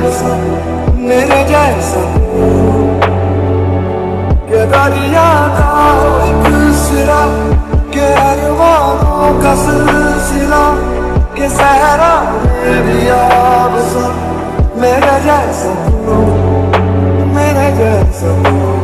बसा मेरे जैसा के दरिया का एक सिरा के अरमानों का सिलसिला के सहरा में भी बसा मेरे जैसा मेरे जैसा